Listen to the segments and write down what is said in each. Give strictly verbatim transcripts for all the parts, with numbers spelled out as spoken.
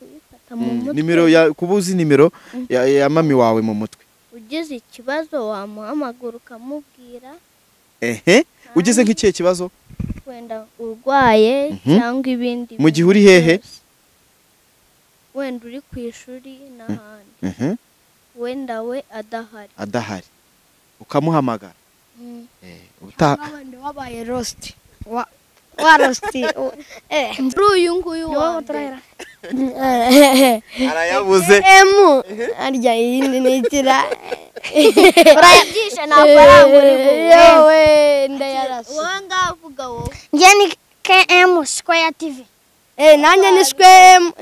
kuyifata mu mutwe. Nimero ya kubuzi nimero ya, ya mami wawe mu mutwe. Ugize ikibazo wamuhamagara ukamubwira. Ehe, ugize nk'ikihe kibazo? Wenda urwaye Mhm. cyangwa ibindi. Mu gihe uri hehe? Wenda uri ku ishuri n'ahandi. Mhm. Wenda we adahari. Adahari. Ukamuhamagara. Mm. Eh, uta Abandi wabaye roast. Wa wa roast. Eh, Uyu nguyu wa wa utrayira. arayabuze. Emu arya yindi nitira. urayabyishe ntabwo arangura. Yewe ndayarasa. Wowe ngavuga wowe. Nje ni K M Square T V. Eh nanje ni Square M.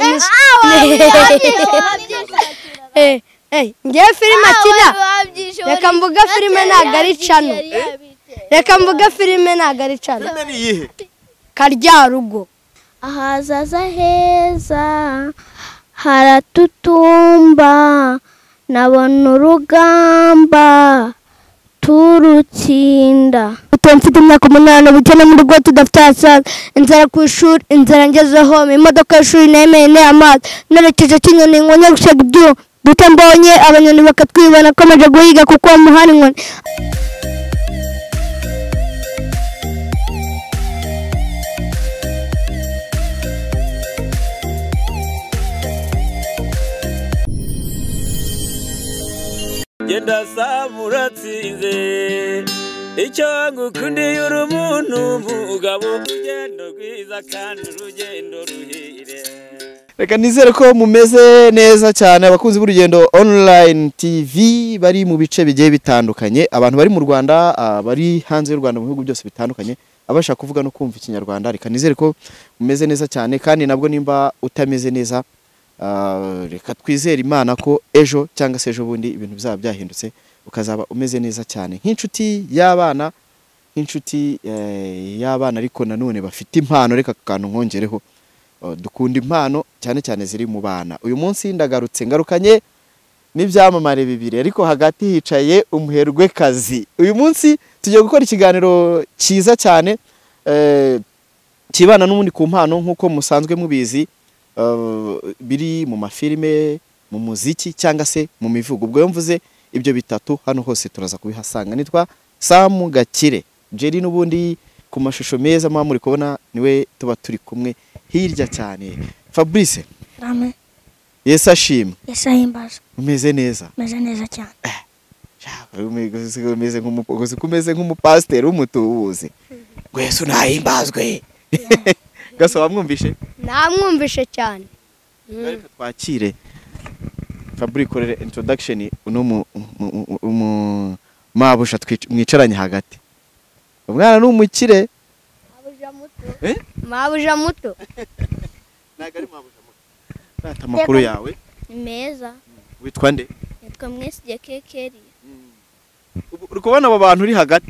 Eh eh nje filime akina. Reka mvuga filime ntago ari cano. Reka mvuga filime ntago ari cano. Filime ni iyihe? Karyarugo. Ahazaza heza haratutumba, nabona urugamba turutsinda. Mfite imyaka umunani ubukene mu rugo tudafite asaza, inzara ku ishuri inzara ngezeho, imodoka y'ishuri nemeye ne amazi nerekeje kinyoni nkonye gushaka ibyo duke mbonye abanyoni bakatwibana komeje guhiga kuko muhari nkoni. Genda samuratsinze icyo ngukundiye uri umuntu mugabo urugendo rwiza kandi urugendo ruhire. Reka nizere ko mumeze neza cyane abakunzi b'urugendo online T V bari mu bice bigiye bitandukanye, abantu bari mu Rwanda, bari hanze y'u Rwanda mu bihugu byose bitandukanye, abashaka kuvuga no kumva ikinyarwanda. Reka nizere ko mumeze neza cyane, kandi nabwo nimba utameze neza Uh, reka twizere Imana ko ejo cyangwa se ejo bundi ibintu bizaba byahindutse ukazaba umeze neza cyane nk'inshuti y'abana, nk'inshuti eh, y'abana ariko nanone bafite impano. Reka kantu nkongereho, uh, dukunda impano cyane cyane ziri mu bana. Uyu munsi ndagarutse ngarukanye n'ibyamamare bibiri, ariko hagati hicaye umuherwe kazi. Uyu munsi tugiye gukora ikiganiro cyiza cyane eh, kibana n'ubundi ku mpano nk'uko musanzwe mubizi. Uh, biri mu mafilime, mu muziki cyangwa se mu mivugo. Ubwo mvuze ibyo bitatu hano hose turaza kubihasanga. Nitwa Sam Gakire Jerry, n'ubundi ku mashusho meza mwa muri kubona niwe tuba turi kumwe hirya cyane. Fabrice, Amen. Yesu ashimwe. Yesu ahimbaza. Umeze neza? Meze neza cyane. Umeze nk'umukozi, kumeze nk'umupasiteri w'umutubuzi. Ngo Yesu nahimbazwe. Gaso wamwumvishe? Namwumvishe cyane. Reka twakire Fabrice korere introduction uno mu mu mabusha mwicaranye hagati. Umwana n'umukire. Mabuja muto. Eh? Mabuja muto. Naga ari mabuja muto. Data makuru yawe? Meza. Witwa nde? Nitwa Mwesige Kekeri. Uri kubona abo bantu uri hagati?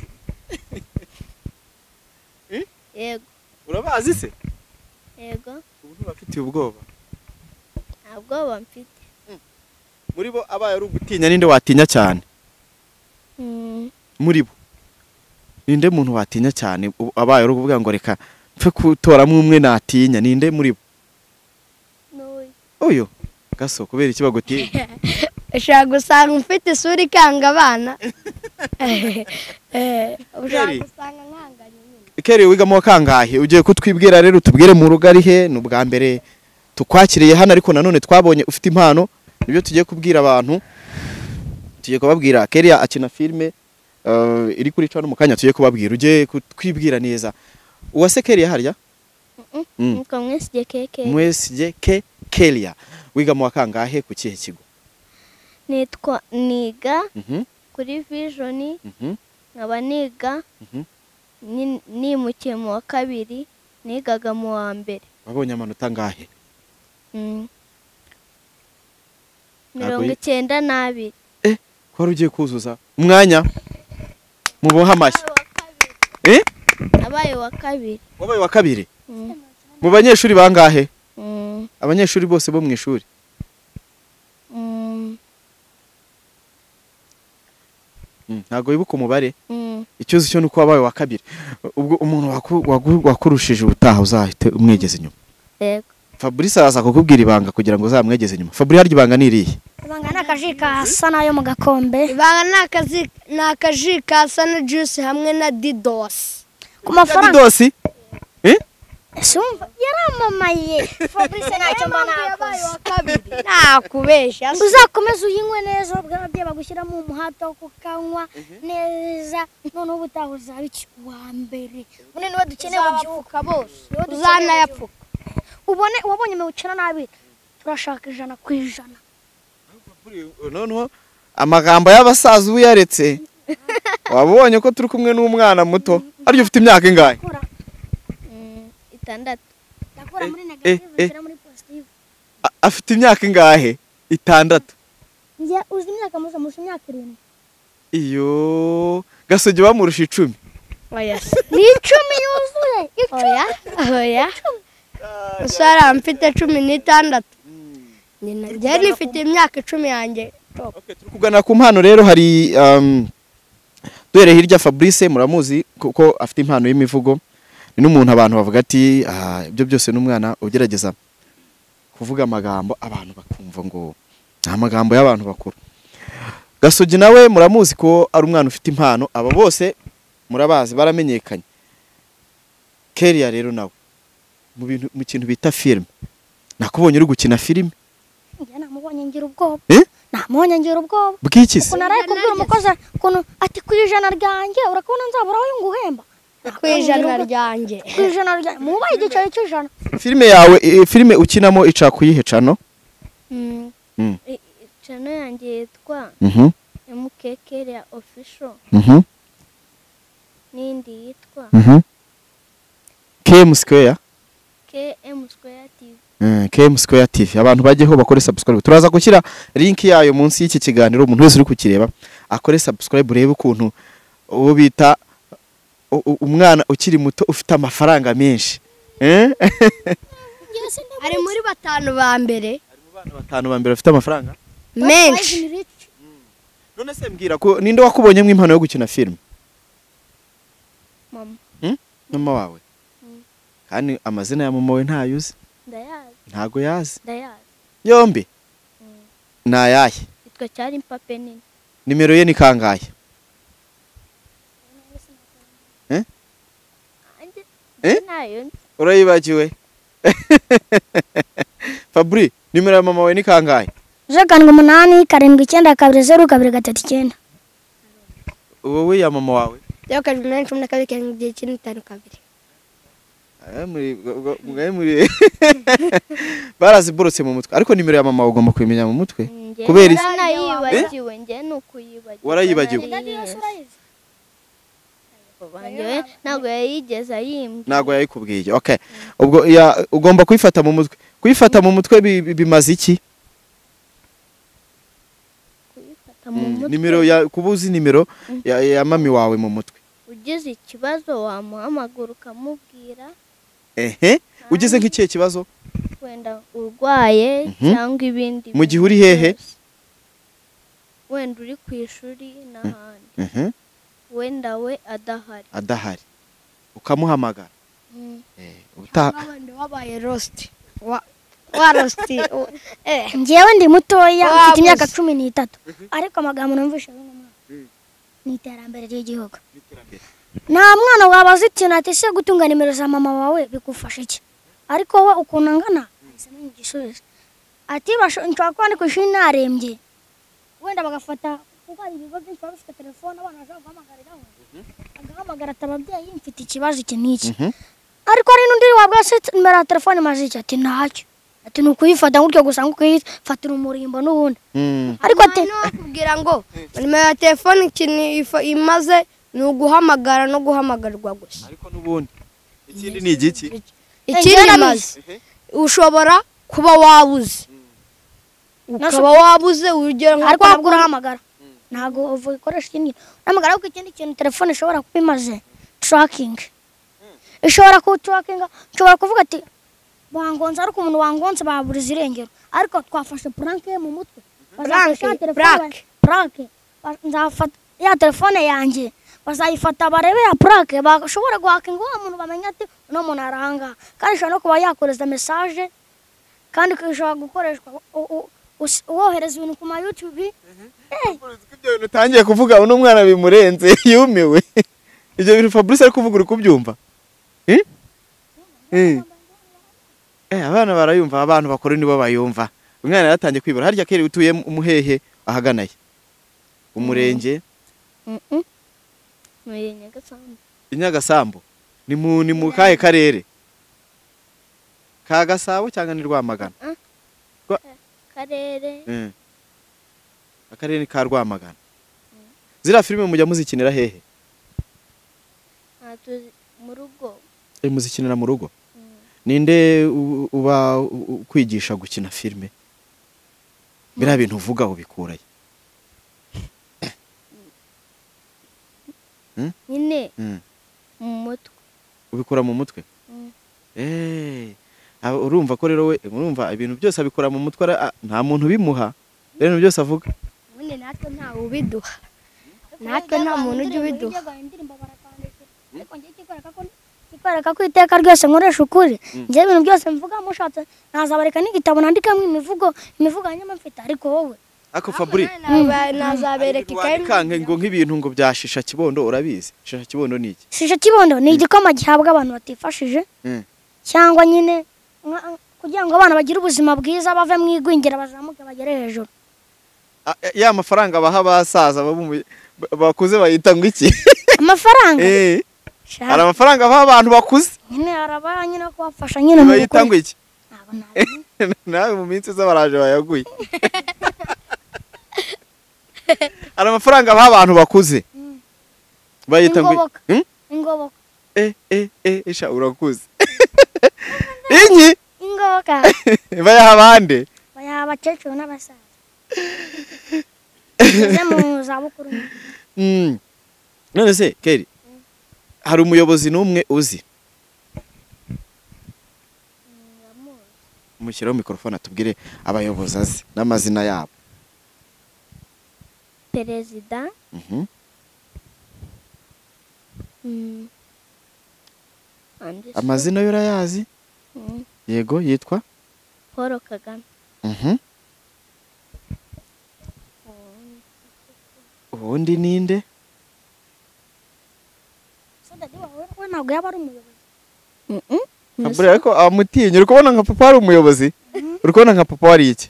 Eh? Yego. Urabazi se? Yego. Ubu bafite ubwoba. Ntabwo bamfite. Muri bo abaye ari ugutinya ninde watinya cyane? Mm. Muri bo ninde muntu watinya cyane abaye ari kuvuga ngo reka mfe kutoramo umwe natinya, ninde muri bo? Noy. Oyo Gaso kubera iki bagutinya? Ushaka gusanga mfite isura ikanga abana. Eh eh ushaka gusanga nkanganye nyine. Keri wiga mu kangahe? Ugiye kutwibwira rero tubwire mu rugo ari he? N'ubwa mbere tukwakiriye hano, ariko nanone twabonye ufite impano, nibyo tugiye kubwira abantu. Tugiye kubabwira Keri akina filme uh, iri kuri cano mu kanya tugiye kubabwira. Ugiye kutwibwira neza. Uwase Keri harya? Mhm. Mm. Nitwa Mwesige Kekeri. Mwesige Kekelia. Wiga mu kangahe ku kihe kigo? Nitwa niga Mhm. kuri Vision. Mhm. Nkaba niga Mhm. nimukiye mu wa kabiri, nigaga mu wa mbere. Wabonye amanota ngahe? Mm. Mirongo icyenda n'abiri. Eh, ko ugiye kuzuza umwanya muboha amashyi. Eh? Abaye wa kabiri. Wabaye wa kabiri? Mm. Mu banyeshuri bangahe? Mm. Abanyeshuri bose bo mu ishuri. Mm. Mm. Ntago wibuka umubare? Mm. Ikibazo cyo nuko wabaye wa kabiri. Ubwo umuntu wakurushije ubutaha uzahite umwegeze inyuma. Yego. Fabrice araza kukubwira ibanga kugira ngo uzamwegeze nyuma. Fabrice harya ibanga ni irihe? ibanga ni akaji kasa nayo mu gakombe. ibanga ni akazi ni akaji kasa na juice hamwe na didos ku mafaranga Didosi? Eh? sumva yaramamaye. Fabrice ntacyo mbana kabiri nakubesha uzakomeza uyinywe neza bwabye bagushyiramo umuhata wo kukanywa neza noneho ubutaha uzaba iki wa mbere none niwe dukeneye mu gihugu bose uzanayapfuka ubone wabonye mirongo icyenda n'abiri turashaka ijana ku ijana. Noneho amagambo y'abasaza uyaretse wabonye ko turi kumwe n'umwana muto aryo ufite imyaka ingahe? itandatu. ndakora muri eh, negative eh. nshyira muri positive. A- afite imyaka ingahe? Itandatu. njye uzi imyaka musa musa imyaka irindwi. Iyo Gasogi bamurusha icumi. oya ni icumi yuzuye oya oya usara mfite cumi n'itandatu njye nifite imyaka icumi yanjye. Okay, turi kugana ku mpano rero hari um, duhere hirya Fabrice muramuzi kuko afite impano y'imivugo. Ni n'umuntu abantu bavuga ati ah, ibyo byose n'umwana ugerageza kuvuga amagambo abantu bakumva ngo nta magambo y'abantu bakuru. Gasogi nawe muramuzi ko ari umwana ufite impano, aba bose murabazi baramenyekanye. Keria rero nawe mu bintu mu kintu bita film, nakubonye uri gukina film. njye namubonye ngira ubwoba. Eh? namubonye ngira ubwoba Bw'iki se? ukuntu araye kubwira umukozi ukuntu ati ku ijana ryanjye urakubona nzabura aho nguhemba ku ijana ryanjye ku ijana ryanjye mubaye igiceri cy'ijana. Filime yawe e, filime ukinamo ica kuyihe cano? Mm. Mm. I- i- channel yanjye yitwa Mhm. M K Keria Official Mhm. n'indi yitwa Mhm. K M Square. K M Square T V. Mm, K M Square T V. Abantu bajyeho bakore subscribe. Turaza gushyira link yayo munsi y'iki kiganiro, umuntu wese uri kukireba akore subscribe urebe ukuntu uwo bita u- u- umwana ukiri muto ufite amafaranga menshi. Eh? ari muri batanu ba mbere Abana batanu ba mbere bafite amafaranga. menshi. None se mbwira ko ninde wakubonyemo impano yo gukina film? Mama. Mama wawe. Kandi amazina ya mama we ntayuzi. Ndayazi. Ntago yazi. Ndayazi. Yombi. Nayahe? Yitwa cyari mpape nini. Nimero ye ni kangahe? Eh? Anje. Eh? Nayo. Urayibagiwe? Fabri, nimero ya mama we ni kangahe? zeru karindwi umunani karindwi icyenda kabiri zeru kabiri gatatu icyenda. Wowe ya mama wawe? Zeru karindwi umunani cumi na kabiri karindwi icyenda itanu kabiri. Aya muri mwaye muri baraziborotse mu mutwe. Ariko nimero ya mama ugomba kwimenya mu mutwe. Kubera iki? Nayibagiwe njye nukuyibagiwe. Warayibagiwe? Banjye ntabwo yayigeza yimbye. Nago yayikubwiye. Okay. Ubwo ya ugomba kwifata mu mutwe. Kwifata mu mutwe bi- bi- bimaze iki? Kuyifata mu mutwe. Nimero ya kubuzi nimero ya, ya mami wawe mu mutwe. Ugize ikibazo wamuhamagara ukamubwira Ehe. Ugize nk'ikihe kibazo? wenda urwaye Mhm. cyangwa ibindi. Mu gihe bintu uri hehe? byose. Wenda uri ku ishuri n'ahandi. Mhm. Wenda we adahari. Adahari. Ukamuhamagara. Mm. Eh, uta Abandi wabaye roast wa wa roast eh njyewe ndi mutoya Wabuze. mfite imyaka cumi n'itatu ariko amagambo numvisha bino mwana ni iterambere ry'igihugu. Nta mwana wabaza ikintu ati se gutunga nimero za mama wawe bigufasha iki, ariko wowe ukuntu angana ahise amenya igisubizo ati basho- nshobora kuba ndi ku ishuri narembye wenda bagafata kuko hari ibigo byinshi baba bifite telefone abana bashobora guhamagariraho agahamagara ati ababyeyi mfite ikibazo iki n'iki, Mhm. ariko hari n'undi wabwa se nimero ya telefone maze iki ati ntacyo ati ni ukuyifata gutyo gusa ngo ukayifatira umurimbo n'ubundi, Mm. ariko ati kugira ngo nimero ya telefone ikintu ifa- imaze ni uguhamagara no guhamagarwa gusa. Ariko nubundi ikindi ni igiki? Ikindi imaze ushobora kuba wabuze ukaba wabuze urugero nka ariko kwa ntabwo urahamagara ntabwo ukoresha ikindi uhamagara ariko ikindi kintu telefone ishobora kuba imaze tracking ishobora ku tracking ishobora kuvuga ati wangonze ariko umuntu wangonze baburiza irengero ariko twafashe prank ye mu mutwe bazafasha Prank, telefone prank. prank Ba- nzafata ya telefone yanjye bazayifata barebe ya prank bashobora guhakinga wa muntu bamenya ati uno muntu aranga kandi ishobora no kuba yakoreza message kandi kishobora gukoreshwa wohereza ibintu ku ma YouTube. Ibyo bintu utangiye kuvuga uno mwana bimurenze yumiwe. Ibyo bintu Fabrice ari kuvuga uri kubyumva? Eh? Eh. Eh abana barayumva, abantu bakora nibo bayumva. Umwana yatangiye kwibura harya kere utuye umuhehe ahaganaye. Umurenge Mhm. Muri Nyagasambu. Inyagasambu. Ni mu ni mu kahe karere? Ka Gasabo cyangwa ni Rwamagana? Karere. Eh. Akarere ni ka Rwamagana. Zira filime mujya muzikinira hehe? Atuzi mu rugo. Eh muzikinira mu rugo. Ninde uba kwigisha gukina filime? Bira bintu uvuga ubikuraye. Nyine Mm. mu mutwe. Ubikura mu mutwe? Eh. Urumva ko rero we urumva ibintu byose abikora mu mutwe nta muntu bimuha. Rero byose avuga. Ubundi natwe nta ubiduha. Natwe nta muntu ujya ubiduha. Kikwereka ko iteka ryose nkoresha ukuri. Njye ibintu byose mvuga mushatse nazabareka n'igitabo nandikamo imivugo imivugo hanyuma mfite ariko wowe. Ako Fabri Nazabereka ikaye. Kanke ngo nk'ibintu ngo byashisha kibondo urabizi. Shisha kibondo ni iki? Shisha kibondo ni igikoma gihabwa abantu batifashije. Cyangwa nyine kugira ngo abana bagire ubuzima bwiza bave mu igwingira bazamuke bagere hejuru. Ya mafaranga baha basaza bakuze bayita ngo iki? Amafaranga? Eh. Hari amafaranga baha abantu bakuze. Nyine araba nyine kubafasha nyine mu bayita ngo iki? Nawe mu minsi z'abaraje bayaguye. Hari amafaranga baha abantu bakuze. Bayita ngo ingoboka. Eh eh eh isha urakuze. Inyi? Ingoboka. Bayaha abande? Bayaha abakecuru n'abasaza. Mu zabukuru. Mm. None se Keri hari umuyobozi n'umwe uzi? Mushyiraho mikrofone atubwire abayobozi azi n'amazina yabo. Perezida. Mhm. Mm. Amazina yo urayazi? Mm. Yego yitwa Paul Kagame. Mhm. Ubundi ninde? We ntabwo yaba ari umuyobozi. Mhm. Fabri ariko amutinye uri kubona nka papa ari umuyobozi? Uri kubona nka papa wari iki?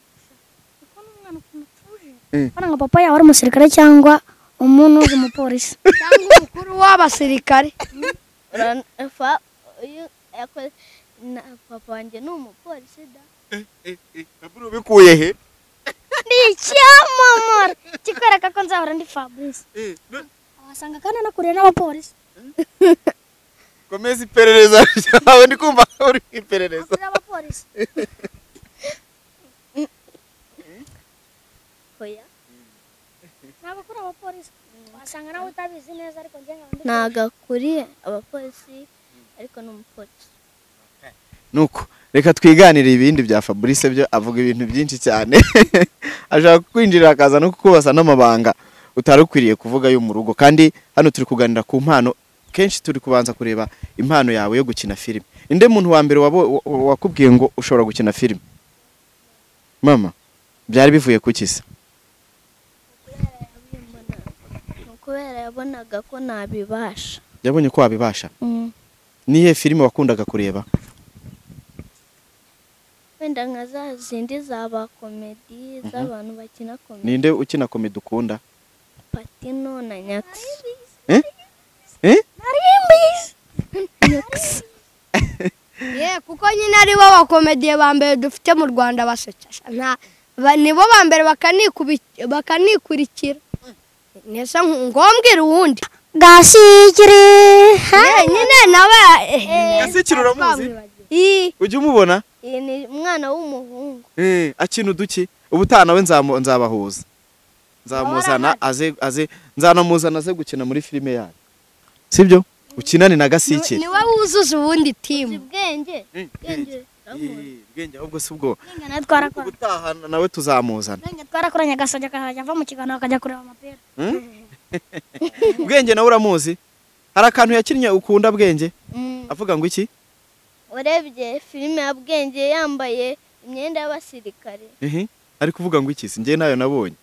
Bana nka papa yawe ari umusirikare cyangwa umuntu w'umupolisi. Cyangwa umukuru w'abasirikare. Fa uyu na papa wanjye ni umupolisi da. Eh eh eh Fabri ubikuye he? Ni cyamamara. Kikwereka ko nzahora ndi Fabrice. Eh. Wasanga kandi nakuriye n'abapolisi. Komeza iperereza cyawe ndi kumva uri iperereza. N'abapolisi. Hoya. Nabakura abapolisi. Wasanga nawe utabizi neza ariko njye ngandi. Nagakuriye abapolisi ariko n'umupolisi. Nuko reka twiganire ibindi bya Fabrice byo avuga ibintu byinshi cyane. Ashaka kwinjira akaza no kukubaza n'amabanga utarukwiriye kuvuga yo mu rugo kandi hano turi kuganira ku mpano kenshi turi kubanza kureba impano yawe yo gukina filime. Inde muntu wa mbere wakubwiye ngo ushobora gukina filime? Mama byari bivuye ku kisa? Kubera yabonaga ko nabibasha. Yabonye ko wabibasha? Mm. Nihe filime wakundaga kureba? Wenda nka za zindi zaba komedi z'abantu bakina komedi. Ninde ukina komedi ukunda? Patino na Nyax. Eh? Eh? Nyax. Yeah, kuko nyine ari bo bakomediye ba mbere dufite mu Rwanda basekesha. Nta nibo ba mbere bakanikurikira. Nese ngombwira uwundi. Gasikire. Eh nyine nawe Gasikire uramuzi? I Ujye umubona? Iyi ni umwana w'umuhungu. Eh akina uduki ubutana we nzabahuza. Nzamuzana aze aze nzanamuzana aze gukina muri filime yayo. Sibyo? Ukinane na Gasikire. Niwe wuzuza ubundi team. Ubwenge. Ubwenge. Bwenge ahubwo subwo. Bwenge natwarakora. Ubutaha nawe tuzamuzana. Bwenge twarakoranye gasajya kahajya va mu kigano akajya kureba amapera. Bwenge nawe uramuzi? Hari akantu yakinnye ukunda Bwenge? Mm. Avuga ngo iki? Urebye filime ya Bwenge yambaye imyenda y'abasirikare. ehe ari kuvuga ngo iki se njye nayo nabonye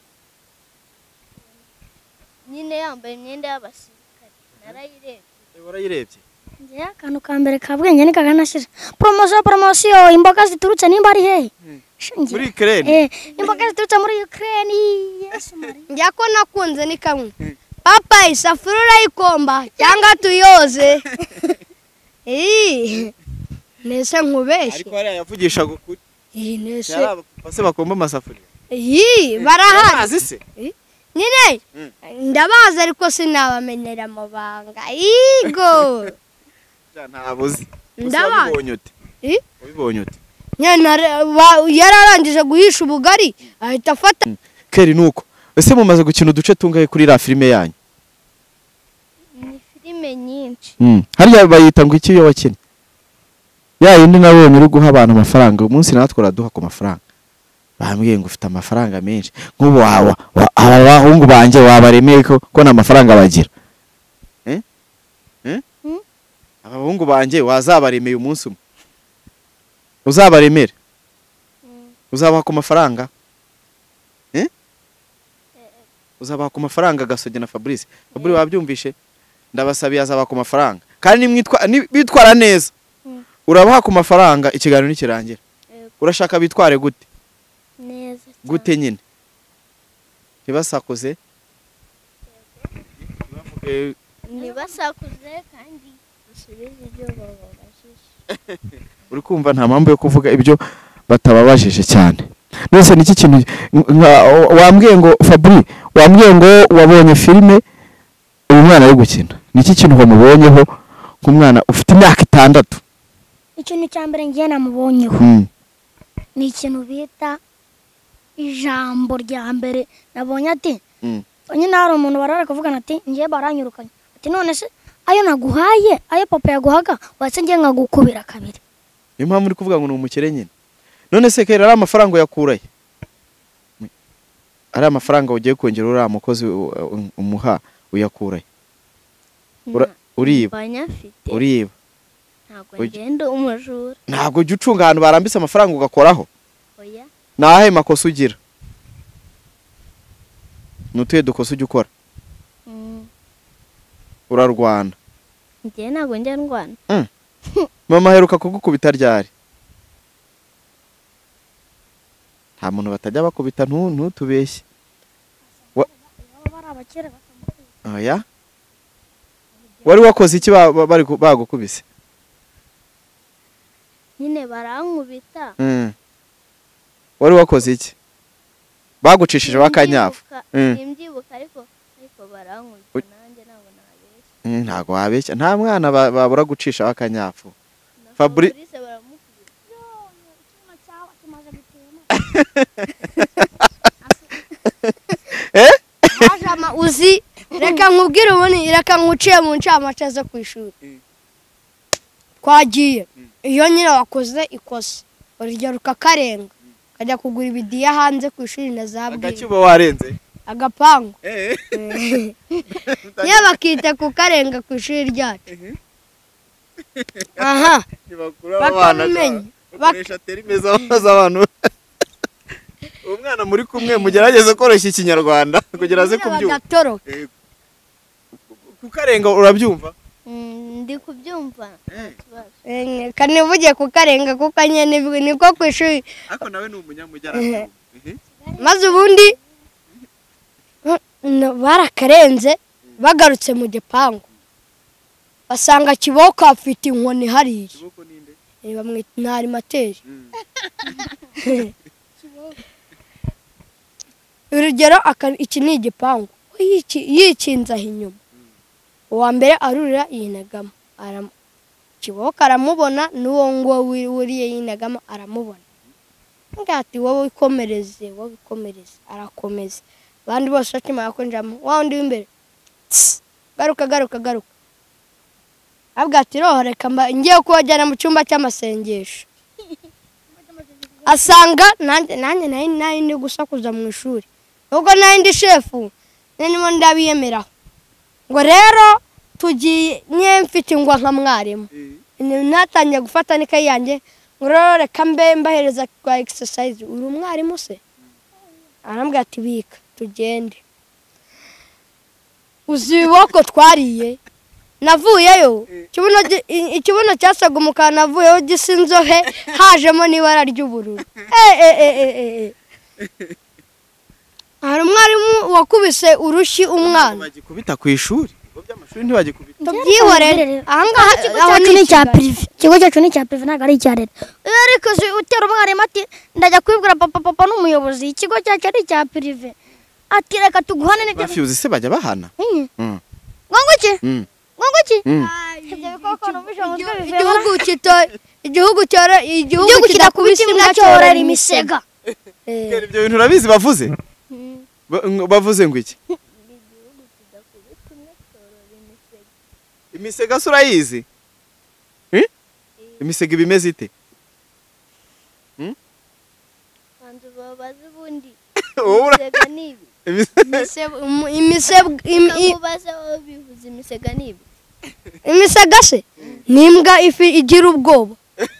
Nyine yambaye imyenda y'abasirikare. Narayirebye. warayirebye njye akantu ka mbere ka bwenge ni kaganashira promosiyo promosiyo imboga ziturutse nimba ari hehe muri Ukraine eh imboga ziturutse muri Ukraine Yesu Maria njya ko nakunze ni kamwe papa isafuriya urayikomba cyangwa tuyoze eh nese nkubeshye ariko hariya yavugishaga ukuri eh nese base bakomba amasafuriya eh barahari azi se nyine ndabaza ariko sinabamenyera amabanga igo ntabuze ndabaza ubibonye ute eh ubibonye ute nyana yararangije guhisha ubugari ahita afata Keri nuko ese mumaze gukina uduce tungahe kuri la filime yanyu Ni filime nyinshi. mm hariya bayita ngo iki yo wakina ya yindi nabonye uri guha abantu amafaranga umunsi natwe uraduha ku mafaranga bambwiye ngo ufite amafaranga menshi nk'ubu wawa aba bahungu banje wabaremeye ko ko na mafaranga bagira eh eh abahungu banje wazabaremeye umunsi umwe uzabaremera uzabaha ku mafaranga eh uzabaha ku mafaranga Gasogi na Fabrice Fabrice wabyumvishe ndabasabiye azaba ku mafaranga kandi nimwitwa bitwara neza urabaha ku mafaranga ikiganiro nikirangira urashaka bitware gute Neza. gute nyine ntibasakuze Nibasakuze kandi usubize ibyo bababajije. uri kumva nta mpamvu yo kuvuga ibyo batababajije cyane nose niki kintu wambwiye ngo Fabri wambwiye ngo wabonye filime uyu mwana ari gukina niki kintu wamubonyeho nk'umwana ufite imyaka itandatu ikintu cya mbere ngiye namubonyeho mm. ni ikintu bita ijambo rya mbere nabonye ati mm. nyine hari umuntu barara kuvugana ati ngiye baranyirukanye ati none se ayo naguhaye ayo papa yaguhaga watse ngiye nkagukubira kabiri niyo mpamvu uri kuvuga ngo ni umukire nyine none se Kera ari amafaranga yakuraye ari amafaranga ugiye kongera uriya mukozi umuha uyakuraye uriba Banyafite. uriba Ntabwo ngenda umujura. ntabwo ujya ucunga ahantu barambitse amafaranga ugakoraho Oya. nahe makosa ugira nutuye dukosa ujya ukora Mm. urarwana Njye ntabwo njya ndwana. mama aheruka kugukubita ryari nta muntu batajya bakubita ntutubeshye oya wari wakoze iki bari bagukubise Nyine barankubita. wari wakoze iki bagucishije bakanyafu Simbyibuka ariko ariko barankubita nanjye ntabwo nabeshya. ntago wabeshya nta mwana babura gucisha bakanyafu Fabri eh ajama uzi reka nkubwire ubone reka nkuciye mu ncamace zo kwishuri kwagiye iyo nyine wakoze ikosa urya rukakarenga kajya kugura ibidiya hanze kwishuri na zabwi agacuba warenze agapangu niyo bakita kukarenga kwishuri ryacu aha bakamenya bakoresha terime z'abantu umwana muri kumwe mugerageze koroshya ikinyarwanda kugira aze kubyumva kukarenga urabyumva ndi kubyumva kanivuge kukarenga kuko nyene niko kwishuri ariko nawe ni umunyamujyara maze ubundi barakarenze bagarutse mu gipangu basanga kiboko afite inkoni hariya kiboko ninde bamwita ntari materi urugero iki ni igipangu yikinze aho inyuma uwa mbere arurira yinagamo kiboko aramubona n'uwo ngo wuriye yinagamo aramubona ngati wowe ikomereze wowe ikomereze arakomeza abandi bose bakimara kwinjiramo wa undi w'imbere garuka garuka garuka abwa ati roho reka ngiye kubajyana mu cyumba cy'amasengesho asanga nanjye nanjye nayo ndi gusakuza mu ishuri nubwo nayo ndi shefu nimo ndabiyemeraho ngo rero tugiye nye mfite ingwa nka mwarimu natangiye gufata n'ikayi yanjye ngororo reka mbe mbahereza kwa exercise uri umwarimu se arambwira ati bika tugende uziboko twariye navuyeyo kibuno ikibuno cyasaga umukara navuyeyo gisinzohe hajemo n'ibara ry'ubururu eh eh eh eh hari umwarimu wakubise urushi umwana bagikubita ku ishuri ngo by'amashuri ntibagikubita tubyihorere ahangaha aho ni cya prive kigo cyacu ni cya prive ntabwo ari icya leta ariko utera umwarimu ati ndajya kwibwira papa papa n'umuyobozi ikigo cyacu ari icya prive ati reka tuguhane n'ibyo bafyuze se bajya bahana ngo iki ngo iki igihugu kito igihugu cyora igihugu kidakubita imbwa cyorera imisega ibyo bintu urabizi bavuze bavuze ngo iki imisega se urayizi imisega ibimeze ite babaze ubundi wowe imisega nibi imisega imubaza bivuze imisega nibi imisega se nimbwa ifi igira ubwoba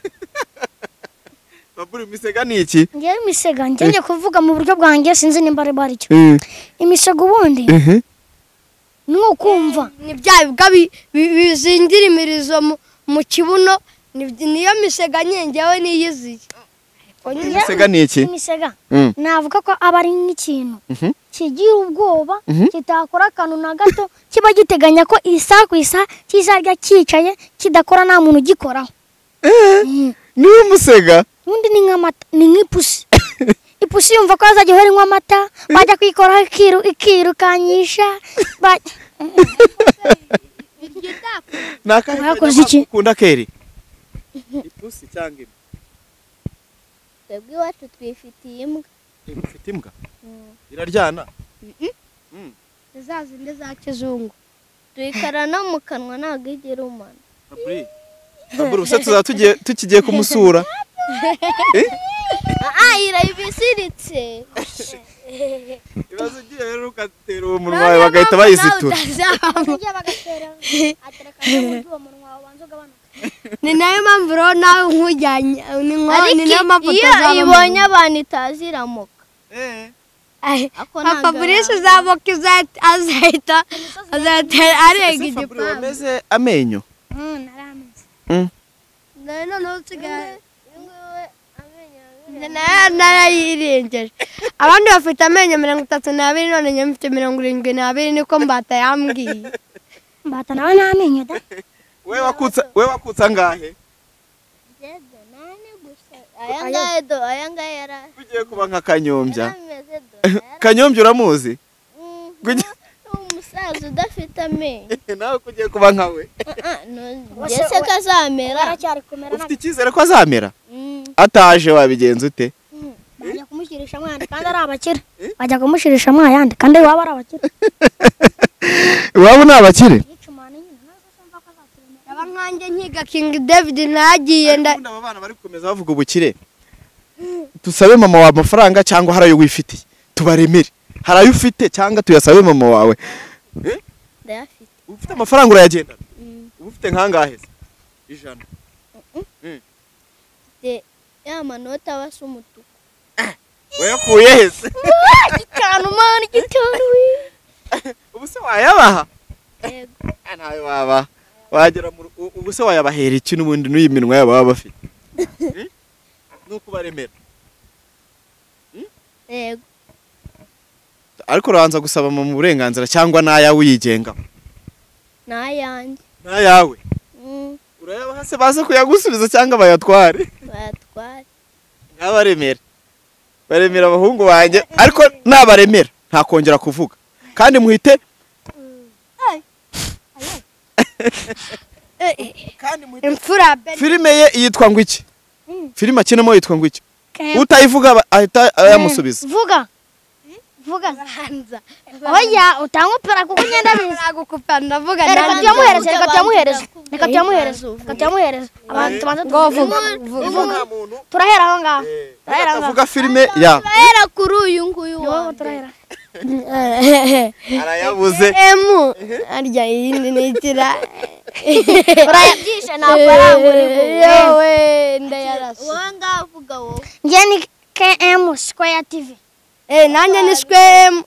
baburi imisega ni iki ngiye imisega ngiye kuvuga mu buryo bwanjye sinzi nimba ari bari cyo imisega ubundi no kumva ni bya bibwa bizingira imirizo mu kibuno niyo misega nyengewe niyiziye imisega ni iki imisega navuga ko aba ari nk'ikintu kigira ubwoba kitakora akantu na gato kiba giteganya ko isa ku isa kizarya cyicaye kidakora nta muntu ugikoraho ni umusega undi ni nk'amata ni nk'ipusi ipusi yumva ko azajya ihora inywa amata bajya kwikoraho ikiru ikirukanyisha nakakoze iki ukunda keri ipusi cyangwa imbwa twebwe iwacu twifitiye imbwa ifite imbwa iraryana zazinde za kizungu tuyikarana mu kanwa ntabwo igira umana baburi ubuse tuzaba tukigiye kumusura ah irabisiritse ibaze ugiye rero ugatera uwo munwa wawe bagahita bayizitura ni nayo mpamvu rero nawe nkujyanye ni nayo mpamvu iyo ibonye abantu itaziramuka papa Fabrice uzamuka azahita azahita arenga igipangu ameze amenyo noneho usigaye narayirengeje abandi bafite amenyo mirongo itatu n'abiri none njye mfite mirongo irindwi n'abiri niko mbata yambwiye mbata nawe nta menyo da we wakutsa we wakutsa angahe aya ngaya do aya ngaya yara ugiye kuba nka Kanyombya Kanyombya uramuzi umusaza udafite amenyo nawe kugiye kuba nkawe ese kazamera ufite icyizere ko azamera ataje wabigenza ute bajya kumushirisha mwandi kandi ari abakire bajya kumushirisha mwayandi kandi waba ari abakire waba ni abakire aba nkanjye nkiga King David nagiye nda aba bana bari gukomeza bavuga ubukire tusabe mama wawe amafaranga cyangwa harayo wifitiye tubaremere harayo ufite cyangwa tuyasabe mama wawe ndayafite ufite amafaranga urayagenda ufite nkangahe ijana de ya manota basa umutuku wayakuye hese gitanu mani gitanu ubu se wayabaha yego nawe baba wagera mu ubu se wayabahera iki n'ubundi n'uyi minwa yabo baba bafite nuko baremera yego ariko urabanza gusaba mu burenganzira cyangwa naya wigenga nayanjye nayawe urayabaha se baze kuyagusubiza cyangwa bayatware bayatware nkabaremera baremera abahungu banjye ariko nabaremera nta kongera kuvuga kandi muhite kandi muhite imfura filime ye yitwa ngo iki filime akinamo yitwa ngo iki utayivuga ahita yamusubiza vuga vuga hanza oya utangupera kuko nyenda biza nagukupa ndavuga reka tuyamuhereze reka tuyamuhereze reka tuyamuhereze reka tuyamuhereze abantu tubanza vuga turahera aho ngaho turahera aho ngaho vuga filime ya bahera kuri uyu nguyu ngaho wa turahera arayabuze emu arya yindi nitira urayabyishe ntabwo arangura yewe ndayarasa wowe ngaho uvuga wowe njye ni K M Square T V eh nanjye ni square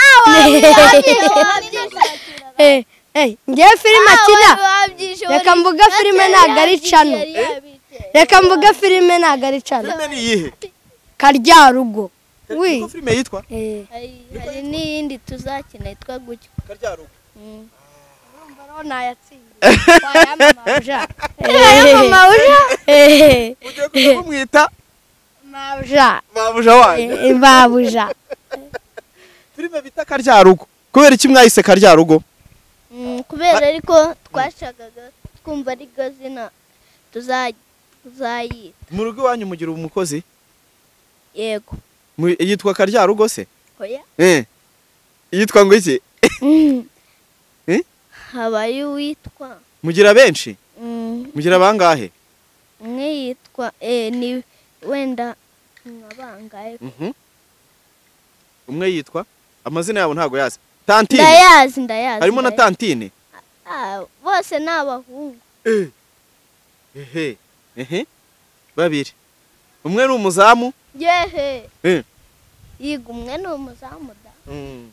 eh eh ngiye filime akina reka mvuga filime ntabwo ari cano reka mvuga filime ntabwo ari cano filime ni iyihe Karyarugo wi ko filime yitwa eh hari n'iyindi tuzakina yitwa gutyo Karyarugo mbaro nayatsinze wayamamaja wayamamaja eh ugiye kuza kumwita mabuja babuja wanjye babuja filime bita Karyarugo kubera iki mwayise Karyarugo Mm, kubera ariko twashakaga twumva ari ryo zina tuzayita mu rugo iwanyu mugira umukozi yego Mu- yitwa Karyarugo se hoya eh yitwa ngo iki Eh? habaye uwitwa mugira benshi mm, mugira bangahe umwe yitwa eh, ni wenda nka bangahe Mhm. umwe yitwa amazina yabo ntago yazi Tantine ndayazi ndayazi harimo na ndayazi. Tantine Ah, bose ni abahungu eh ehe ehe babiri umwe ni umuzamu yehe eh yiga umwe ni umuzamu da mm.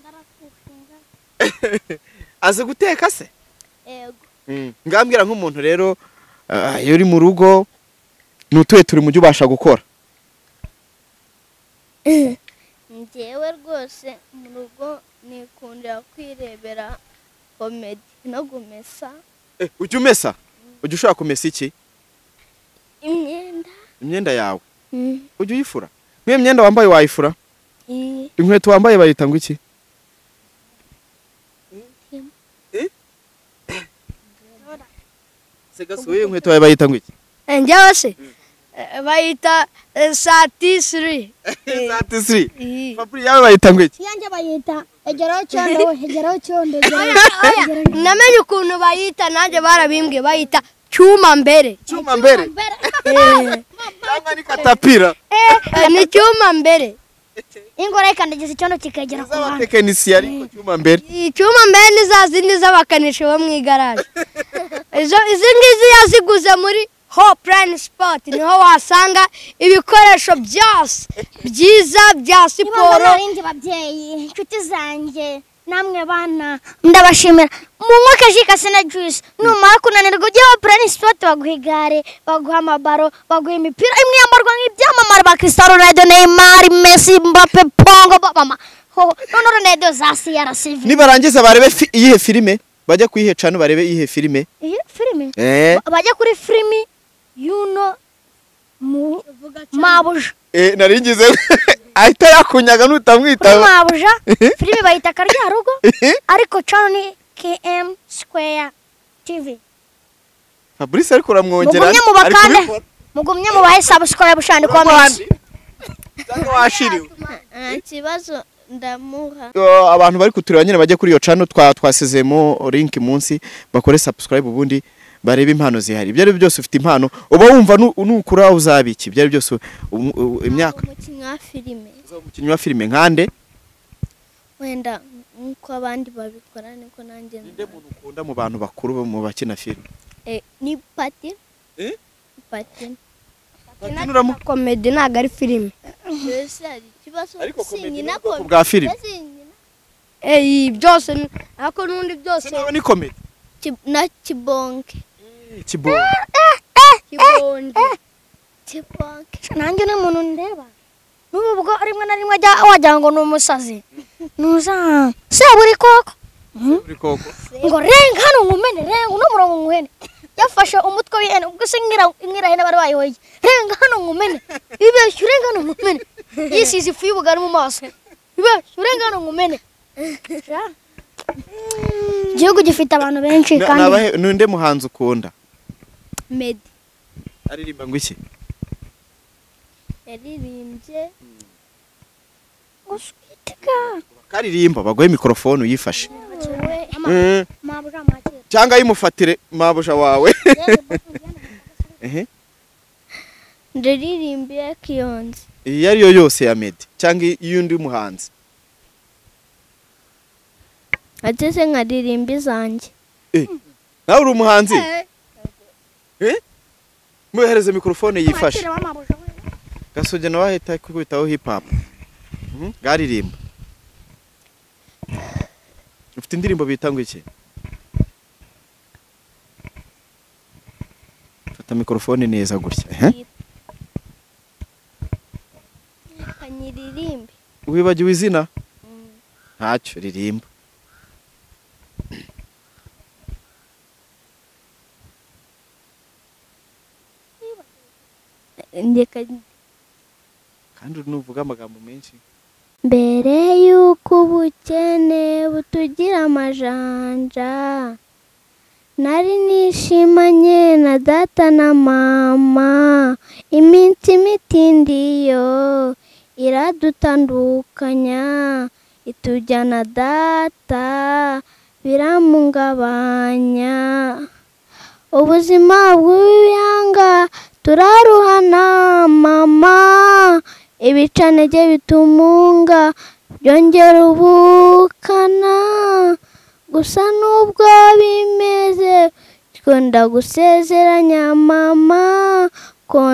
azi guteka se yego mm. ngambwira nk'umuntu rero ah, iyo uri mu rugo nutuye turi mujye ubasha gukora njyewe rwose mu rugo nikundira kwirebera komedi no gumesa eh ujye umesa ujye ushaka kumesa iki imyenda imyenda yawe mm. ujye uyifura nk'iyo myenda wambaye wayifura i- inkweto wambaye bayita ngo iki segasuye inkweto wawe bayita ngo iki njyewe se eh, bayita eh, satisiri satisiri Eh. papuri yawe bayita ngo iki yanjye bayita egeraho cyondo we egeraho cyondo egeraho namenye ukuntu bayita nanjye barabimbwiye bayita cyuma mbere cyuma mbere Eh, cyangwa ni katapira eh, ni cyuma mbere ingora ikandagiza icyondo kikagera ku bantu z'abatekinisiye ariko cyuma mbere icyuma mbere ni za zindi z'abakanishi bo mu igaraje izo izi ngizi yaziguze muri ho purayini sipoti niho wasanga ibikoresho byose byiza bya siporo narindi babyeyi inshuti zanjye namwe bana ndabashimira munywe akaji kase na juice numara kunanirwa ujye wa Prime Sport baguha igare baguha amabaro baguha imipira imwe yambarwa nk'ibyamamare ba Cristiano Ronaldo Neymar Messi Mbappe Pongo mama ho none Ronaldo za C R C V nibarangiza barebe fi- iyihe filime bajya kuyihe cano barebe iyihe filime iyi filime eh bajya kuri filimi yuno mu mabuja eh naringize ahita yakunyaga kuri nutamwita mabuja filime bayita Karyarugo ariko channel ni K M Square T V Fabrice ariko uramwongera mugumye mu bakande mugumye mu bahe subscribe ushandi comment cyangwa washiriwe nta kibazo ndamuha Yo, abantu bari kutureba nyine bajye kuri iyo channel twa twasizemo link munsi bakore subscribe ubundi barebe impano zihari ibyo ari byose ufite impano uba wumva nu- nukura uzabiki ibyo ari byose um- u- imyaka umukinnyi wa filime umukinnyi wa filime nkande wenda nk'uko abandi babikora niko nanjye ninde muntu ukunda mu bantu bakuru bo mu bakina filime eh, ni pati Eh? pati bakinuramo komedi ntabwo ari filime mbese hari ikibazo ariko komedi sinkina ni ubwoko komedi bwa filime sinkina eyi byose ni- ariko n'undi byose nawe ni komedi Ki- na kibonke kibo kibonge kibonke nanjye ni umuntu ndeba nubwo rimwe na rimwe ajya wagira ngo ni umusazi nuza se buri koko uri koko ngo renga hano nkumene renga uno murongo nkuhene yafashe umutwe w'ihene ubwo se ngira ngira hene bari bayihoye renga hano nkumene ibeshye renga hano nkumene yisize ifu y'ubugari mu maso ibeshye renga hano nkumene igihugu gifite abantu benshi Na- kandi nabahe ninde muhanzi ukunda medi aririmba ngo iki yaririmbye uswitega karirimba bagoye mikrofone uyifashe we Mm, mabuja makira cyangwa yimufatire mabuja wawe ehe ndaririmbiye kiyonze iyo ariyo yose ya Meddy cyangwa iy'undi muhanzi ageze nkaririmba izanjye. Eh, nawe uri umuhanzi? Eh? Muhereze mikrofone yifashe. Gasogi nawe ahita kwitaho hip hop. Mhm, garirimba. Ufite indirimbo bita ngo iki? Fata mikrofone neza gutya, eh? Kanyiririmbe. Wibagiwe izina? Ntacyo ririmba. Ndeka Kandi nuvuga amagambo menshi. mbere yuko ubukene butugira amajanja, nari nishimanye na data na mama, iminsi mitindiyo iradutandukanya, itujyana data biramungabanya, ubuzima bw'ibiyanga turaruhana mama, ibicanege bitumunga byongera ubukana, gusa nubwo bimeze twenda gusezeranya mama ko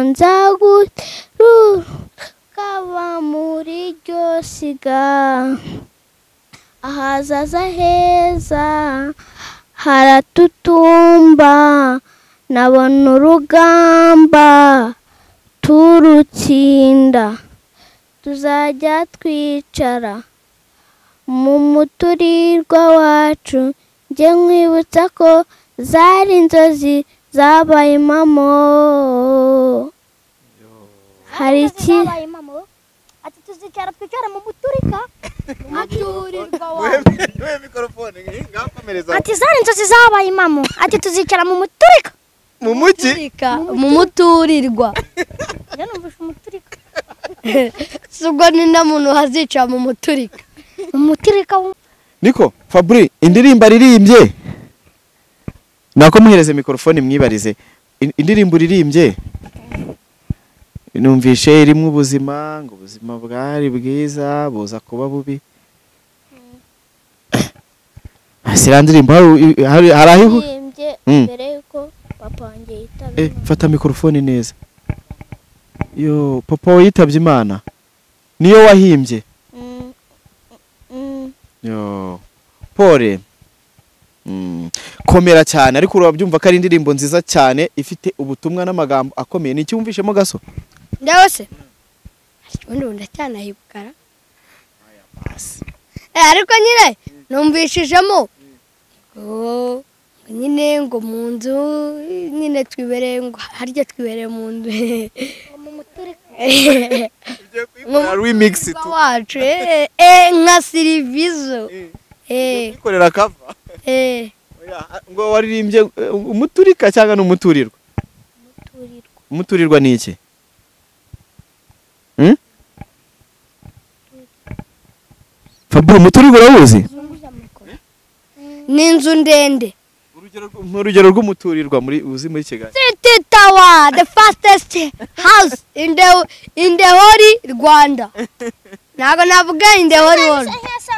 nzagukaba muri ryo siga, ahazaza heza haratutumba, nabona urugamba turutsinda, tuzajya twicara mu muturirwa wacu, njye nkwibutsa ko zari inzozi zabaye impamo. Hari iki ati tuzicara twicara mu muturika muturirwa Wewe mikrofone ngakomereza. ati zari inzozi zabaye impamo, ati tuzicara mu muturika Mu muki? mu muturirwa. yanumvisha umuturika Subwo ni na muntu hazica mu muturika. mu muturika Niko, Fabri, indirimbo aririmbye. Nako muhereze mikrofone mwibarize. In- Indirimbo uririmbye. Numvishe irimo ubuzima, ngo ubuzima bwari bwiza, buza kuba bubi. Asira ndirimbo hari hari ahiho. Ndirimbe Mm. mbere yuko papa wanjye yitaba Eh, fata mikrofone neza. Yo, papa yitabye Imana. Niyo wahimbye. Mm, mm, Yo. Pole. Mm. Komera cyane ariko urabyumva ko ari indirimbo nziza cyane ifite ubutumwa n'amagambo akomeye. Ni cyumvishemo gaso? Ndaho se ubundi ndacyanahibukara. Eh, ariko nyine numvishijemo ngo nyine ngo mu nzu nyine twibereye ngo harya twibereye mu nzu mu muturika Remix tu. wacu eh eh, nka Sirivizo eh Ikorera kava. eh Ngo waririmbye eh, umuturika cyangwa n'umuturirwa? muturirwa. Umuturirwa ni iki? Hmm? Fabri, umuturirwa urawuzi? ni inzu ndende. Urugero rw- Urugero rw'umuturirwa muri uzi muri Kigali. City Tower, the fastest house in the in the whole Rwanda. Nago navuga in the whole world.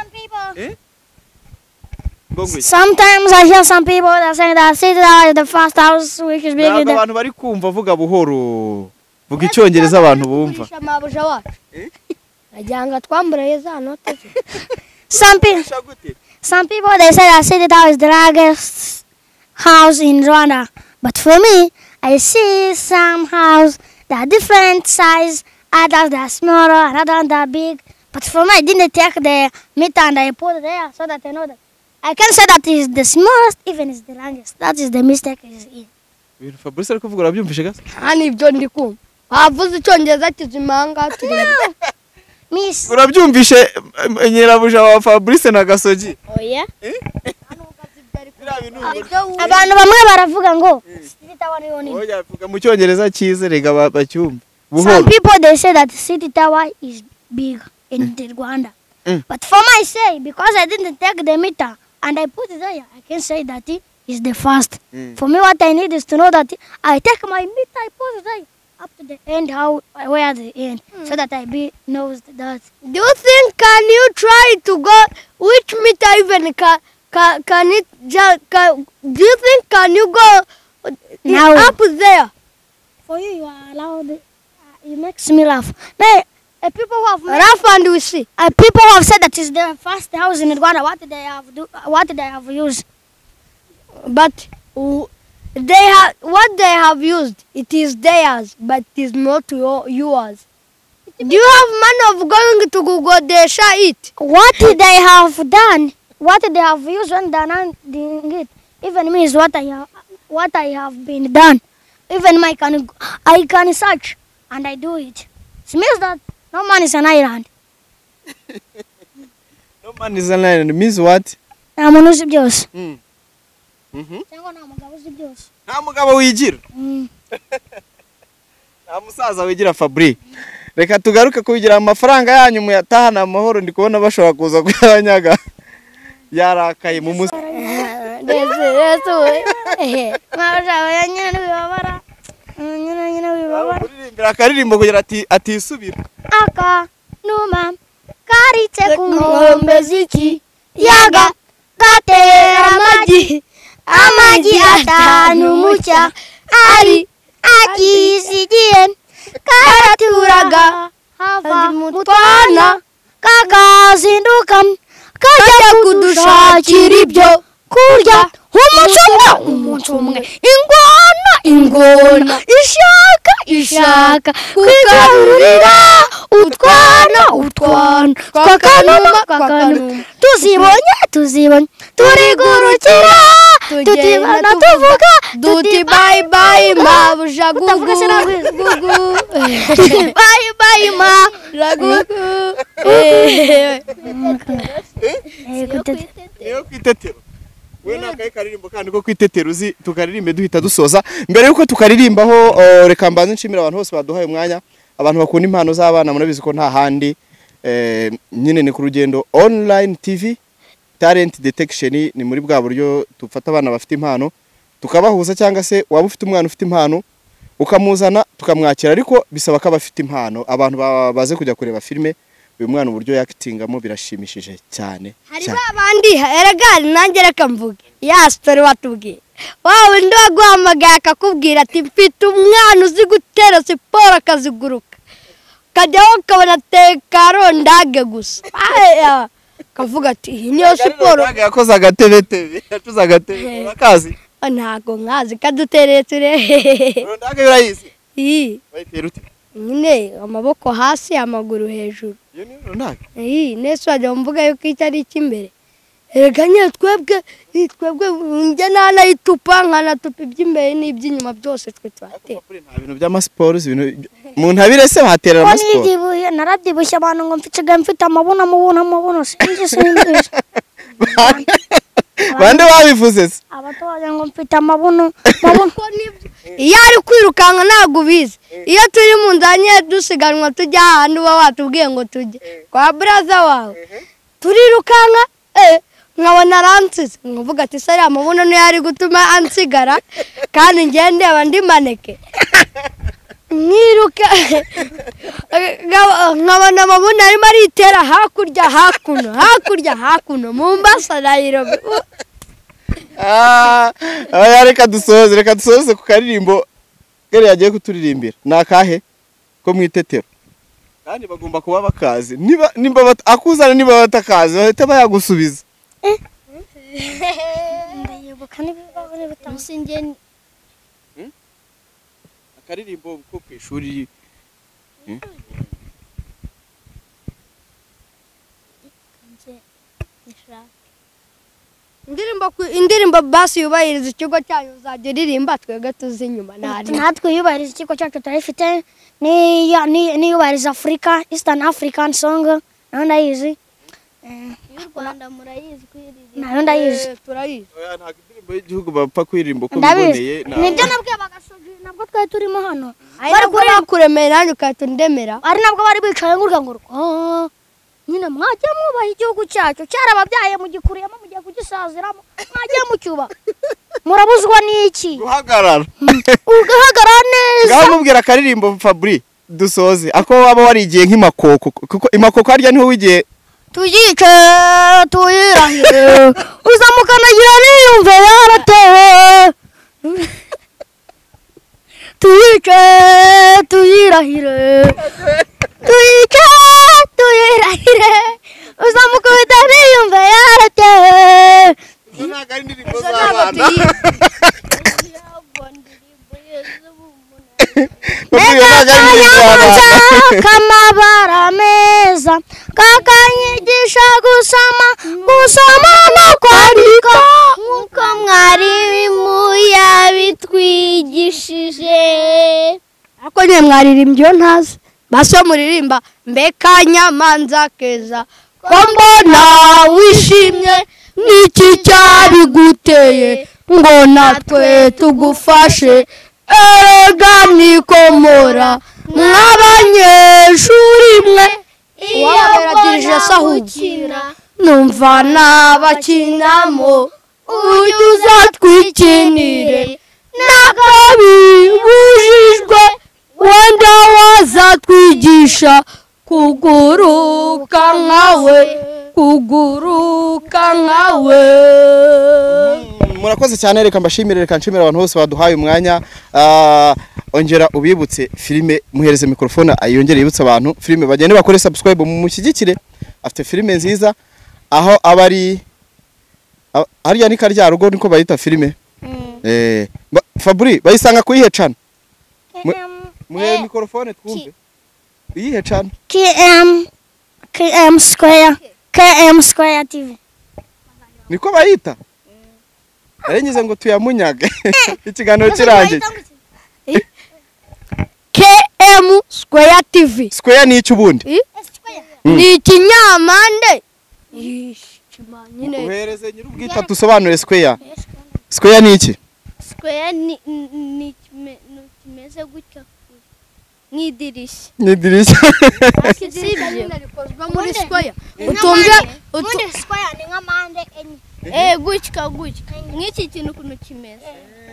Ngo ngwe. sometimes I hear some people that say that City Tower is the first house which is bigger Ntabwo than abantu bari kumva vuga buhoro. Vuga icyongereza abantu bumva. Kurisha mabuja wacu. Najyanga twambure za note. some people some people they say that City Tower is the largest house in Rwanda, but for me I see some house that are different size, others that are smaller, others that are big, but for me I didn't take the meter and I put it there so that I know that I can say that is the smallest even is the largest. That is the mistake is in. Ibintu Fabrice ari kuvuga urabyumvishe gaso? Hani ibyo ndi kumva. Avuze icyongereza kizimanga turi. Miss Urabyumvishe eh, nyirabuja wa Fabrice na Gasogi? Oya. abantu bamwe baravuga ngo City Tower niyo nini. Oya vuga mu cyongereza cyize rega ba- bacyumva. Some Buhoro. people they say that City Tower is big in the Rwanda. Mm. But for my say, because I didn't take the meter and I put it there, I can say that it is the first. Mm. For me, what I need is to know that I take my meter, I put it there up to the end, how where the end, so that I be knows that. Do you think can you try to go which meter even can Can, can it just, can, do you think can you go Now. up there? For you, you are allowed. Uh, it makes me laugh. Now, uh, people who have made, Rough and we see. uh, people who have said that is the first house in Rwanda. What did they have do? What did they have used? But uh, they have what they have used. It is theirs, but it is not your, yours. Do you have money of going to Gugodesha it? What did they have done? What did they have used when they are not doing it? Even me is what I have, what I have been done. Even my can I can search and I do it. It means that no man is an island. No man is an island means what? Nta muntu uzi byose. Mm. Mhm. Cyangwa nta mugabo uzi byose. Nta mugabo wigira. Mm. Nta musaza wigira Fabri. Reka tugaruke kubigira amafaranga yanyu muyatahana amahoro ndi kubona bashobora kuza kuyabanyaga. Yarakaye mu musi. Ndetse yesu. Mwabashaba yanyine n'ibibabara. Nyine nyine wibabara. Uririmbira akaririmbo kugira ati atisubira. Aka numa karitse ku nkombe z'iki yaga gatera amagi amagi atanu mucya ari akisigiye karaturaga hava mu twana kakazinduka kajya kudushakira ibyo kurya umunsi umwe umunsi umwe ingona ingona ishaka ishaka kwigarurira utwana utwana twakanuma twakanuma tuzibonye tuzibonye turigurukira tutibana tuvuga Duti bye bye mabuja gugu utavuga se nawe gugu. bye bye ma Ragugu. Niyo kwitetero. We nakaye karirimbo kandi ko kwitetero uzi tukaririmbe duhita dusoza. Mbere yuko tukaririmbaho uh, reka mbanze nshimira abantu bose baduhaye umwanya. Abantu bakunda impano z'abana murabizi ko nta handi eh, nyine ni ku rugendo online T V talent detection ni muri bwa buryo tufata abana bafite impano tukabahuza cyangwa se waba ufite umwana ufite impano ukamuzana tukamwakira ariko bisaba ko abafite impano abantu baze kujya kureba filme uyu mwana uburyo yakitingamo birashimishije cyane. Hari babandi erega nanjye reka mvuge ya story watubwiye wawe ndi waguhamagaye akakubwira ati mfite umwana uzi gutera siporo akaziguruka kajyaho ukabona tekaro ndage gusa kavuga ati iyi niyo siporo yakoze agatebetebe yacuze agatebe urakazi ntago nkazi kadutereye turebe ndage birayizi iyi bayitera ute nyine amaboko hasi amaguru hejuru iyo ni ndage iyi nese wajya mvuga yuko icyo ari icy'imbere erega nye twebwe twebwe njye nanayitupa nkanatupa iby'imbere n'iby'inyuma byose twe tuhatera nta bintu by'amasiporo ibintu mu ntabire se baterera amasiporo nibyibuye narabyibushye abantu ngo mfite mfite amabuno amabuno amabuno sinzi sinzi bande babivuze se abato baje ngo mfite amabuno amabuno iyo ari kwirukanka ntabwo ubizi iyo turi mu nzanye dusiganwa tujya ahantu uba watubwiye ngo tujye kwa buraza wawe turirukanka eh nkabona aransize nkuvuga ati sari amabuno niyo ari gutuma ansigara kandi njye ndeba ndi maneke nkiruka nkabona amabuno arimo aritera hakurya hakuno hakurya hakuno mu mbasa Nairobi. ah aya reka dusoze reka dusoze ku karirimbo gere yagiye kuturirimbira nakahe ko mwitetero kandi bagomba kuba bakazi niba nimba akuzana niba batakazi bahita bayagusubiza ndayibuka n'ibibabone bitamusingiye akaririmbo ko ku ishuri indirimbo indirimbo basi yubahiriza ikigo cyayo uzajya uririmba twebwe tuzi inyuma nari natwe yubahiriza ikigo cyacu turayifite ni ni yubahiriza Africa Eastern African song nayo ndayizi y'u Rwanda murayizi kwiririmba nayo ndayizi turayizi oya nta indirimbo y'igihugu bapfa kwiririmba ko ndabizi biboneye nibyo nabwiye bagasoje nabwo twari turimo hano bari kuremera nanyu ukatundemera ari nabwo bari bicaye ngurga ngo nyine mwajya mwubaha igihugu cyacu cyarababyaye mugikuriyemo mugiye kugisaziramo mwajya mucyuba murabuzwa n'iki guhagarara ugahagarara neza ngaho mubwira akaririmbo Fabri dusoze ako waba warigiye nk'imakoko kuko imakoko harya niho wigiye tuyice tuyirahire uzamukanagira niyumve yaratewe tuyice tuyirahire tuyice tuyirahire uzamukubita niyumve yaratewe ntabwo ari indirimbo z'abana kamabara meza kakanyigisha gusoma gusoma no kwandika nk'uko mwarimu yabitwigishije. ariko nyine mwaririmbye iyo ntazi baso muririmba mbeka nyamanza keza ko mbona wishimye n'iki cyabiguteye ngo natwe tugufashe erega nikomora mw'abanyeshuri mwe Iyo gukina numva nabakinamo ujye uzatwikinire nakabibujijwe wenda wazatwigisha kuguruka nkawe kuguruka nkawe. murakoze cyane reka mbashimire reka nshimira abantu bose baduhaye umwanya ah, ongera ubibutse filime muhereze mikrofone ayongere yibutse abantu filime bagende bakore subscribe mu mushyigikire afite filime nziza aho abari hariya ni karya rugo niko bayita filime eh ba- Fabri bayisanga kuyihe cana muhere mikrofone twumve iyihe cana km km square km square tv niko bayita yarengize ngo tuyamunyage ikiganiro kirangiye km square tv square ni iki ubundi ni ikinyamande nyine uhereze nyirubwita dusobanure square square ni iki square ni ni kime- ni kimeze gutya nk'idirishya. n'idirishya muri square utumve ubundi square ni nka mande enye Eh gutya gutya nk'iki kintu ukuntu kimeze.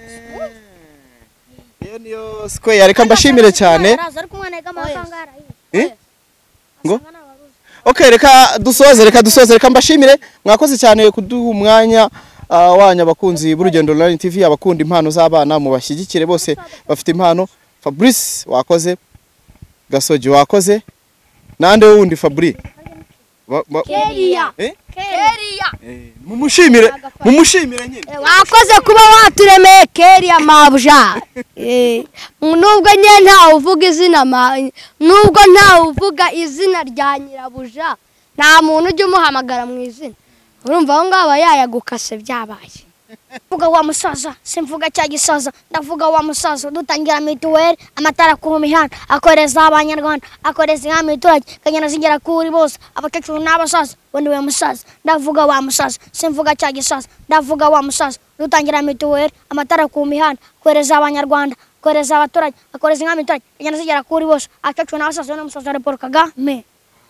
iyo niyo square reka mbashimire cyane ari kumwe na gama kangara eh ngo okay reka dusoze reka dusoze reka mbashimire mwakoze cyane kuduha umwanya ah, wanyu abakunzi b'urugendo online tv abakunda impano z'abana mu bashyigikire bose bafite impano Fabrice wakoze Gasogi wakoze nande wundi Fabri Ba- ba- Keria eh Keria Eh, mumushimire mumushimire nyine wakoze kuba waturemeye Keria mabuja eh nubwo nye nta uvuga izina ma nubwo nta uvuga izina rya nyirabuja nta muntu ujye umuhamagara mu izina urumva aho ngaba yayagukase byabaye mvuga wa musaza simvuga cya gisaza ndavuga wa musaza dutangira mituweli amatara ku mihanda akoreza abanyarwanda akoreza inka miturage kagenda zigera kuri bose abakecuru n'abasaza ubundi we musaza ndavuga wa musaza simvuga cya gisaza ndavuga wa musaza dutangira mituweli amatara ku mihanda akoreza abanyarwanda akoreza abaturage akoreza inka miturage kagenda zigera kuri bose abakecuru n'abasaza ubundi musaza wa Paul Kagame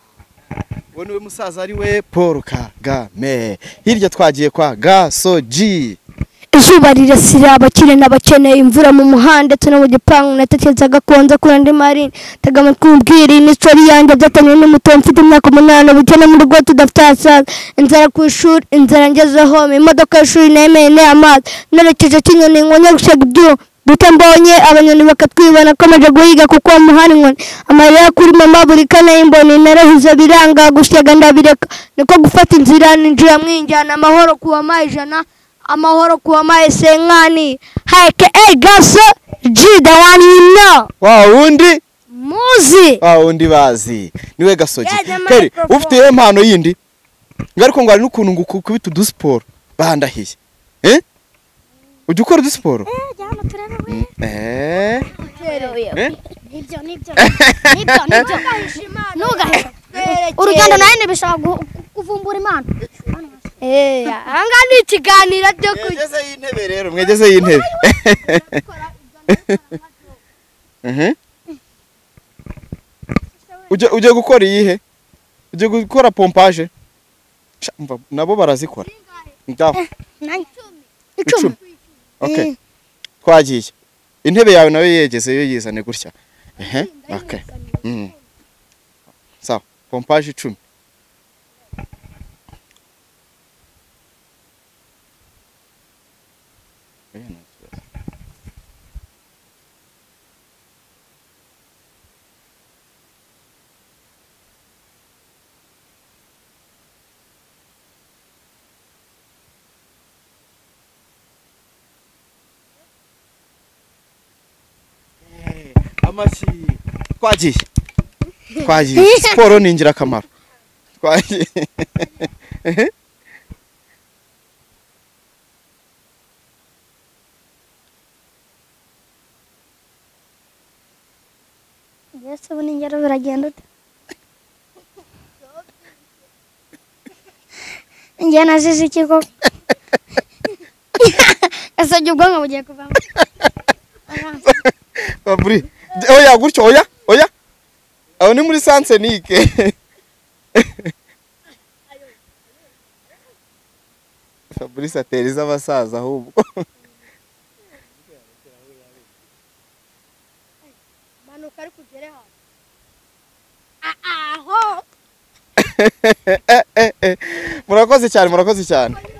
Wone we musaza ari we Paul Kagame hirya twagiye kwa Gasogi izuba rirasira abakire n'abakeneye imvura mu muhanda ndetse no mu gipangu natekerezaga konza kuri andi marine tagama kumbwira iyi story yanjye byatanye n'umuto mfite imyaka umunani ubukene mu rugo tudafite asaza inzara ku ishuri inzara ngezeho imodoka y'ishuri nemeye ne amazi nerekeje kinyoni nkonya gushaka ibyo Buta mbonye abanyoni bakatwibana komeje guhiga kuko muhani nkoni amarira kuri mama buri kane imboni narahize biranga gusyaga ndabireka niko gufata inzira ninjira mwinjyana amahoro kuwa majana amahoro kuwa maye senkani hake eh Gaso G the one you know wa wundi muzi wa wundi bazi niwe Gasogi Yeah, the keri microphone. ufite iyo mpano yindi ngariko ngo ari n'ukuntu ngukubita udusport bandahiye eh ujya ukora udusport eh eh nibyo nibyo nibyo nibyo nugahe urugendo nawe nibishaka kuvumbura imana eh anga ni ikiganiro cyo ku mwegeze y'intebe rero mwegeze y'intebe mhm uje uje gukora iyihe uje gukora pompage Sha, umva, nabo barazikora ndaho icumi okay twagiye intebe yawe nawe yegeze yo yizane gutya ehe okay mm sawa pompage icumi amashyi twagiye twagiye siporo ni ingirakamaro twagiye Yesu ubu n'ingero biragenda ute njye nazize iki koko asajya ubwonko bugiye kuvamo Fabri oya gutyo oya oya aho ni muri Sansenike Fabrice ateriza abasaza ahubwo manuka ari kugere hano aho murakoze cyane murakoze cyane